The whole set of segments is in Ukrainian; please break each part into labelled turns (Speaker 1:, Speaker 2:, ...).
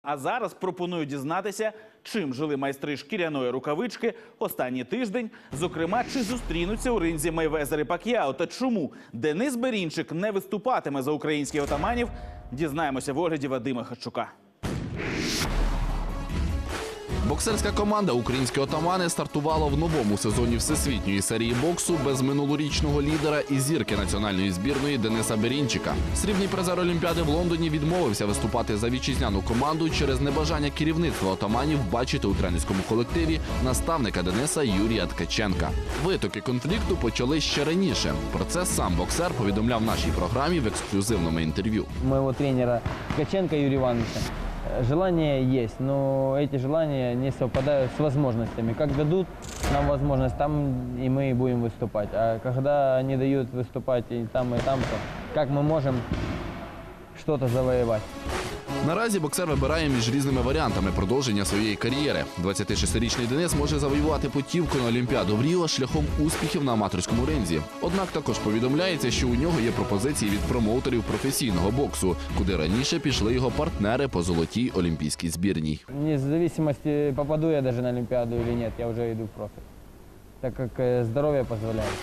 Speaker 1: А зараз пропоную дізнатися, чим жили майстри шкіряної рукавички останній тиждень. Зокрема, чи зустрінуться у ринзі Мейвезер і Пак'яо та чому Денис Берінчик не виступатиме за українських отаманів, дізнаємося в огляді Вадима Хачука.
Speaker 2: Боксерська команда «Українські отамани» стартувала в новому сезоні всесвітньої серії боксу без минулорічного лідера і зірки національної збірної Дениса Берінчика. Срібний призер Олімпіади в Лондоні відмовився виступати за вітчизняну команду через небажання керівництва отаманів бачити у тренерському колективі наставника Дениса Юрія Ткаченка. Витоки конфлікту почали ще раніше. Про це сам боксер повідомляв нашій програмі в ексклюзивному інтерв'ю.
Speaker 3: Моего тренера Ткаченка Юрия Ивановича. Желания есть, но эти желания не совпадают с возможностями. Как дадут нам возможность, там и мы будем выступать. А когда они дают выступать и там, то как мы можем что-то завоевать?
Speaker 2: Наразі боксер вибирає між різними варіантами продовження своєї кар'єри. 26-річний Денис може завоювати путівку на Олімпіаду в Ріо шляхом успіхів на аматорському ринзі. Однак також повідомляється, що у нього є пропозиції від промоутерів професійного боксу, куди раніше пішли його партнери по золотій олімпійській збірній.
Speaker 3: Вне зависимости, попаду я даже на Олимпиаду или нет, я уже иду в профи, так как здоровье позволяет.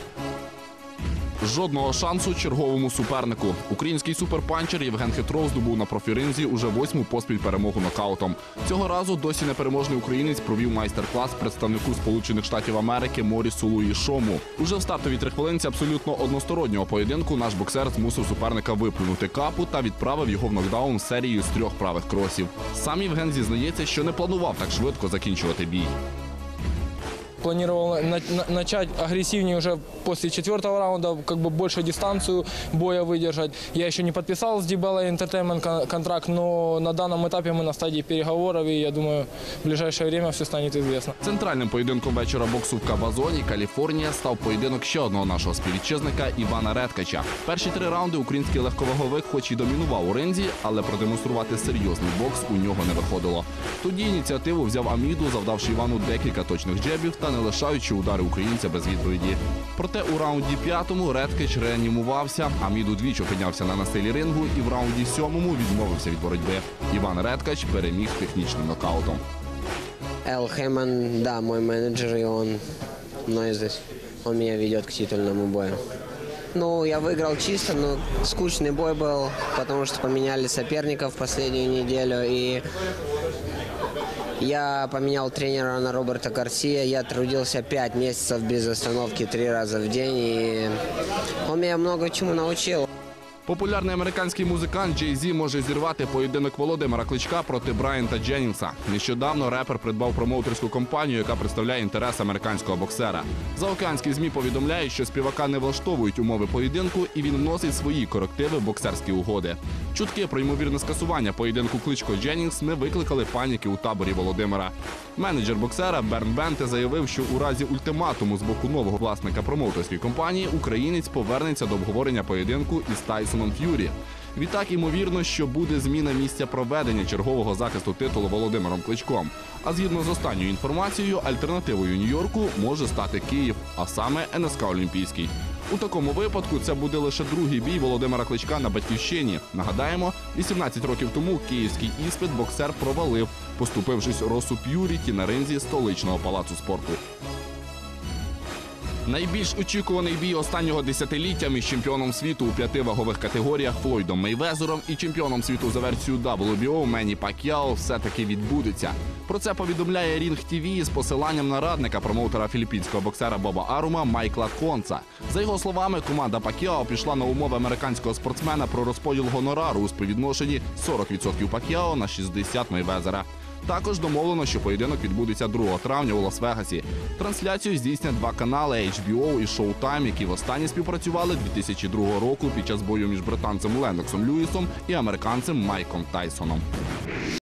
Speaker 2: Жодного шансу черговому супернику. Український суперпанчер Євген Хитров здобув на профіринзі уже 8-му поспіль перемогу нокаутом. Цього разу досі непереможний українець провів майстер-клас представнику Сполучених Штатів Америки Морісу Луїшому. Уже в стартовій трихвилинці абсолютно одностороннього поєдинку наш боксер змусив суперника виплюнути капу та відправив його в нокдаун серією з 3 правих кросів. Сам Євген зізнається, що не планував так швидко закінчувати бій.
Speaker 4: Планировал начать агрессивнее уже после 4-го раунда, как бы больше дистанцию боя выдержать. Я еще не подписал с Dibella Entertainment контракт, но на данном этапе мы на стадии переговоров, и я думаю, в ближайшее время все станет известно.
Speaker 2: Центральним поєдинком вечора боксу в Кабазоні, Каліфорнія, став поєдинок ще одного нашого співвітчизника Івана Редкача. Перші 3 раунди український легковаговик хоч і домінував у ринзі, але продемонструвати серйозний бокс у нього не виходило. Тоді ініціативу взяв Аміду, завдавши Івану декілька точних джебів та не лишаючи удари українця без відповіді. Проте у раунді 5-му Редкач реанімувався, Аміду двічі опинявся на настилі рингу і в раунді 7-му відмовився від боротьби. Іван Редкач переміг технічним нокаутом.
Speaker 5: Эл Хейман, да, мой менеджер, и он мной здесь. Он меня ведет к титульному бою. Ну, я выиграл чисто, но скучный бой был, потому что поменяли соперников в последнюю неделю, и я поменял тренера на Роберта Гарсия. Я трудился 5 месяцев без остановки 3 раза в день, и он меня много чему научил.
Speaker 2: Популярний американський музикант Джей Зі може зірвати поєдинок Володимира Кличка проти Брайанта Дженнінгса. Нещодавно репер придбав промоутерську компанію, яка представляє інтерес американського боксера. Заокеанські ЗМІ повідомляють, що співака не влаштовують умови поєдинку і він вносить свої корективи в боксерські угоди. Чутки про ймовірне скасування поєдинку Кличко-Дженнінгс не викликали паніки у таборі Володимира. Менеджер боксера Берн Бенте заявив, що у разі ультиматуму з боку нового власника промоутерської компанії українець повернеться до обговорення поєдинку із Тайсоном Ф'юрі. Відтак, ймовірно, що буде зміна місця проведення чергового захисту титулу Володимиром Кличком. А згідно з останньою інформацією, альтернативою Нью-Йорку може стати Київ, а саме НСК Олімпійський. У такому випадку це буде лише другий бій Володимира Кличка на батьківщині. Нагадаємо, 18 років тому київський іспит боксер провалив, поступившись Росу П'юріті на ринзі столичного палацу спорту. Найбільш очікуваний бій останнього десятиліття між чемпіоном світу у 5 вагових категоріях Флойдом Мейвезером і чемпіоном світу за версією WBO Менні Пак'яо все-таки відбудеться. Про це повідомляє Рінг ТВ з посиланням на радника промоутера філіппінського боксера Боба Арума Майкла Конца. За його словами, команда Пак'яо пішла на умови американського спортсмена про розподіл гонорару у співвідношенні 40% Пак'яо на 60% Мейвезера. Також домовлено, що поєдинок відбудеться 2 травня у Лас-Вегасі. Трансляцію здійснять 2 канали HBO і Showtime, які востаннє співпрацювали 2002 року під час бою між британцем Ленноксом Льюісом і американцем Майком Тайсоном.